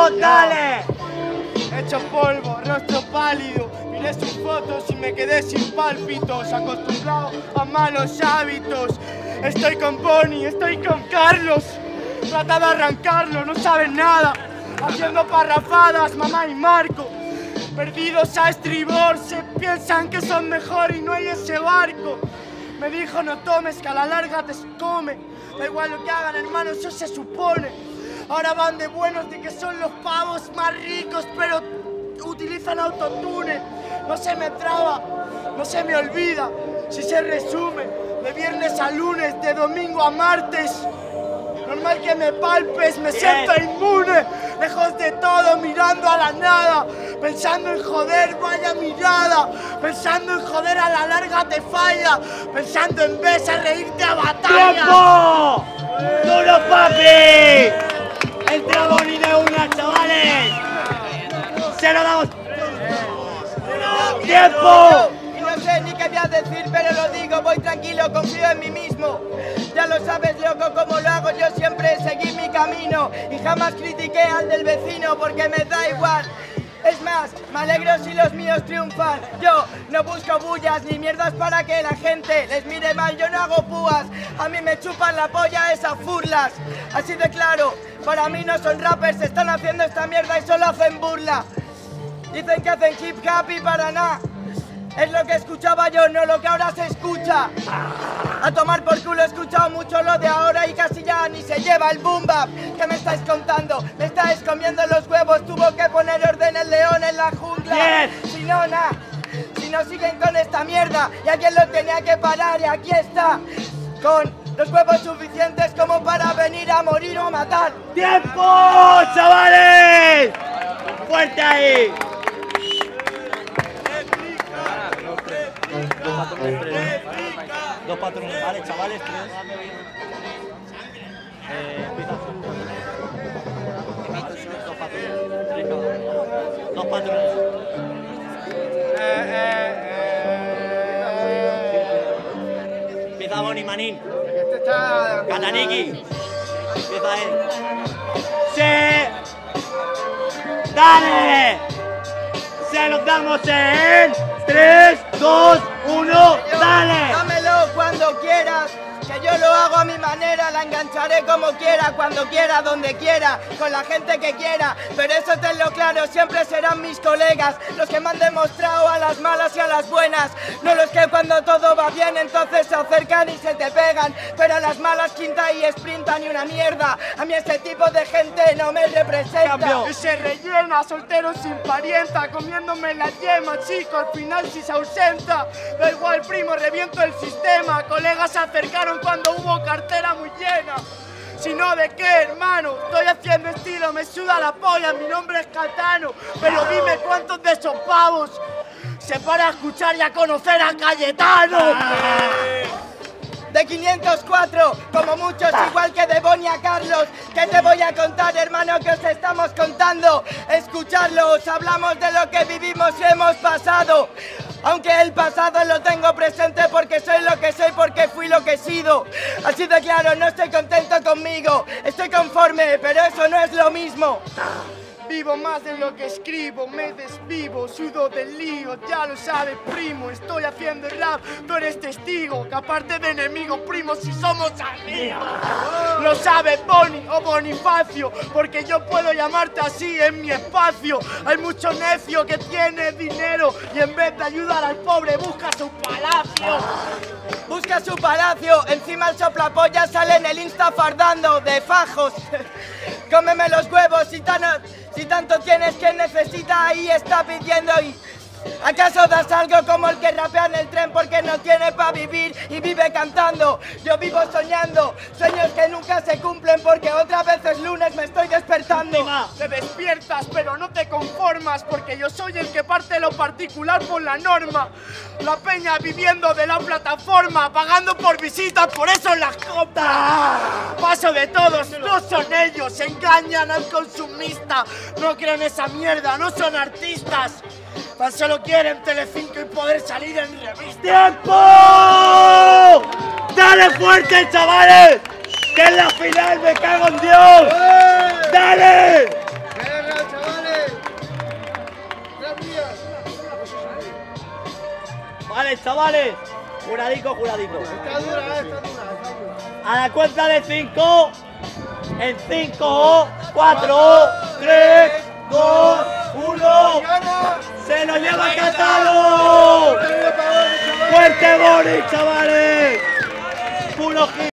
dale. Hecho polvo, rostro pálido, miré sus fotos y me quedé sin pálpitos, acostumbrado a malos hábitos. Estoy con Bonnie, estoy con Carlos, trata de arrancarlo, no saben nada, haciendo parrafadas, mamá y Marco, perdidos a estribor, se piensan que son mejor y no hay ese barco. Me dijo no tomes, que a la larga te come, da igual lo que hagan hermano, eso se supone. Ahora van de buenos de que son los pavos más ricos, pero utilizan autotune. No se me traba, no se me olvida, si se resume, de viernes a lunes, de domingo a martes. Normal que me palpes, me siento inmune, lejos de todo, mirando a la nada, pensando en joder, vaya mirada, pensando en joder, a la larga te falla, pensando en vez a reírte a batalla. ¡Tiempo! ¡Duro, papi! Entra Bonnie de una, chavales. Se lo damos. ¡Tiempo! Y no sé ni qué voy a decir, pero lo digo, voy tranquilo, confío en mí mismo. Ya lo sabes, loco, como lo hago, yo siempre seguí mi camino y jamás critiqué al del vecino porque me da igual. Es más, me alegro si los míos triunfan. Yo no busco bullas ni mierdas para que la gente les mire mal, yo no hago púas. A mí me chupan la polla esas furlas. Así de claro, para mí no son rappers, están haciendo esta mierda y solo hacen burla. Dicen que hacen hip hop y para nada. Es lo que escuchaba yo, no lo que ahora se escucha. A tomar por culo, he escuchado mucho lo de ahora y casi ya ni se lleva el boom bap. ¿Qué me estáis contando? Me estáis comiendo los huevos, tuvo que poner orden el león en la jungla. Si no, nada, si no siguen con esta mierda y alguien lo tenía que parar y aquí está. Con los huevos suficientes como para venir a morir o a matar. ¡Tiempo, chavales! ¡Fuerte ahí! Dos patrones, vale, chavales, tres. Dos patrones, tres cada uno. Dos patrones. Empieza Bonnie, manín. Kataniki. Empieza él. ¡Sí! ¡Dale! Se los damos en 3, 2, 1, ¡dale! Dámelo cuando quieras, que yo lo hago a mi manera, la engancharé como quiera, cuando quiera, donde quiera, con la gente que quiera, pero eso tenlo claro, siempre serán mis colegas, los que me han demostrado a las malas y a las buenas, no los que cuando todo va bien entonces se acercan y se te pegan, pero a las malas quinta y sprintan y una mierda, a mí ese tipo de gente no me representa. Y se rellena, soltero sin parienta, comiéndome la yema, chico, al final si se ausenta, da igual primo, reviento el sistema, colegas se acercaron cuando hubo cartera muy llena. Si no, ¿de qué, hermano? Estoy haciendo estilo, me suda la polla, mi nombre es Catano, pero dime cuántos de esos pavos se para a escuchar y a conocer a Cayetano. De 504, como muchos, igual que de Bonnie a Carlos. ¿Qué te voy a contar, hermano, que os estamos contando? Escuchadlo, os hablamos de lo que vivimos y hemos pasado. Aunque el pasado lo tengo presente porque soy lo que soy, porque fui lo que he sido. Así de claro, no estoy contento conmigo, estoy conforme, pero eso no es lo mismo. Vivo más de lo que escribo, me desvivo, sudo del lío, ya lo sabes, primo, estoy haciendo rap, tú eres testigo, que aparte de enemigos, primo, si somos amigos. Lo sabe Bonnie o Bonifacio, porque yo puedo llamarte así en mi espacio. Hay mucho necio que tiene dinero y en vez de ayudar al pobre busca su palacio. Busca su palacio, encima el soplapolla sale en el Insta fardando de fajos. Cómeme los huevos si tanto tienes que necesita, ahí está pidiendo y... ¿Acaso das algo como el que rapea en el tren porque no tiene pa' vivir y vive cantando? Yo vivo soñando, sueños que nunca se cumplen porque otra vez es lunes, me estoy despertando. Te despiertas pero no te conformas porque yo soy el que parte lo particular por la norma. La peña viviendo de la plataforma, pagando por visitas, por eso las copas. Paso de todos, no son ellos, engañan al consumista. No creen esa mierda, no son artistas. Tan solo quieren Telecinco y poder salir en revista. ¡Tiempo! ¡Dale fuerte, chavales! ¡Que es la final! ¡Me cago en Dios! ¡Dale! Vale, chavales. Juradico, juradico. Está dura, está dura. A la cuenta de 5. En 5, 4, 3, 2, 1. ¡Se lo lleva Catalo! ¡Fuerte Boris, chavales! ¡Puro hit!